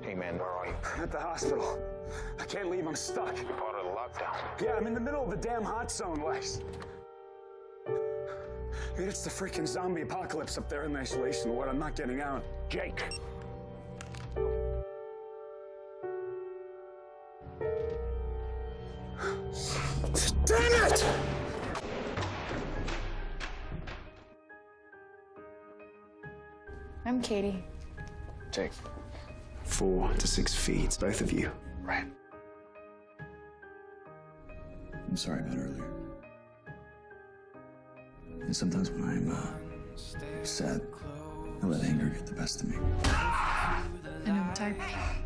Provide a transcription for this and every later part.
Hey, man, where are you? I'm at the hospital. I can't leave. I'm stuck. You're part of the lockdown. Yeah, I'm in the middle of the damn hot zone, Lex. Dude, it's the freaking zombie apocalypse up there in the isolation ward. I'm not getting out. Jake. Damn it! I'm Katie. Jake. 4 to 6 feet, both of you. Right. I'm sorry about earlier. And sometimes when I'm sad, I let anger get the best of me. I know I'm tired.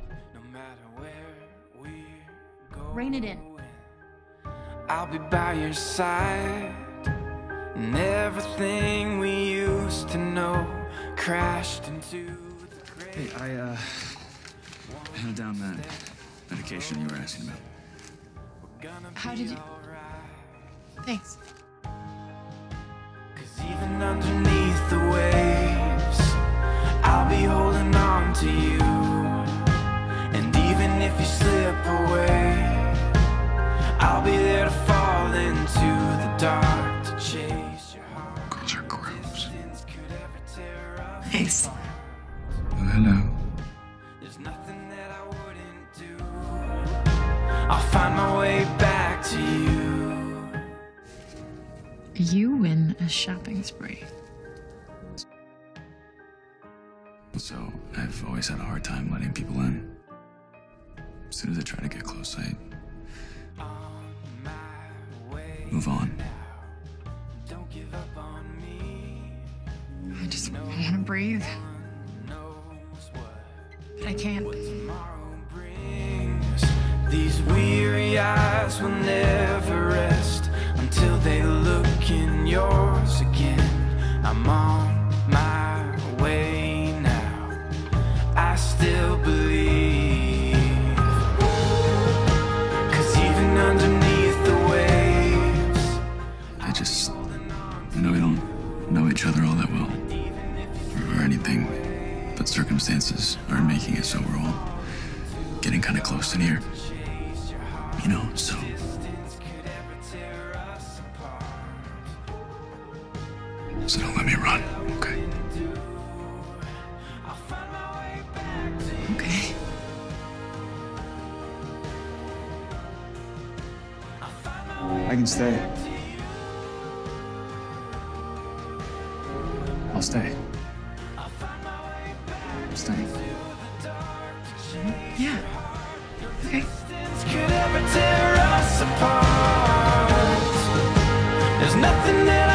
Rein it in. I'll be by your side, and everything we used to know crashed into the grave. Hey, I held down that medication you were asking about. How did you? Thanks. 'Cause even underneath the waves, I'll be holding on to you. And even if you slip away, I'll be there to fall into the dark to chase your heart. Girls are gross. Thanks. Oh, hello. There's nothing that I wouldn't do. I'll find my way back to you. You win a shopping spree. So, I've always had a hard time letting people in. As soon as I try to get close, I move on. Don't give up on me. I just want to breathe, but I can't. Tomorrow brings. These weary eyes will never rest until they look in yours again. I'm on my way now. I still believe. 'Cause even underneath the waves, I just know we don't know each other all that well. Or anything, but circumstances are making it so we're all getting kind of close in here. You know, so don't let me run, okay? Okay. I can stay. I'll stay. I'm staying. Yeah. Okay. could ever tear us apart. There's nothing that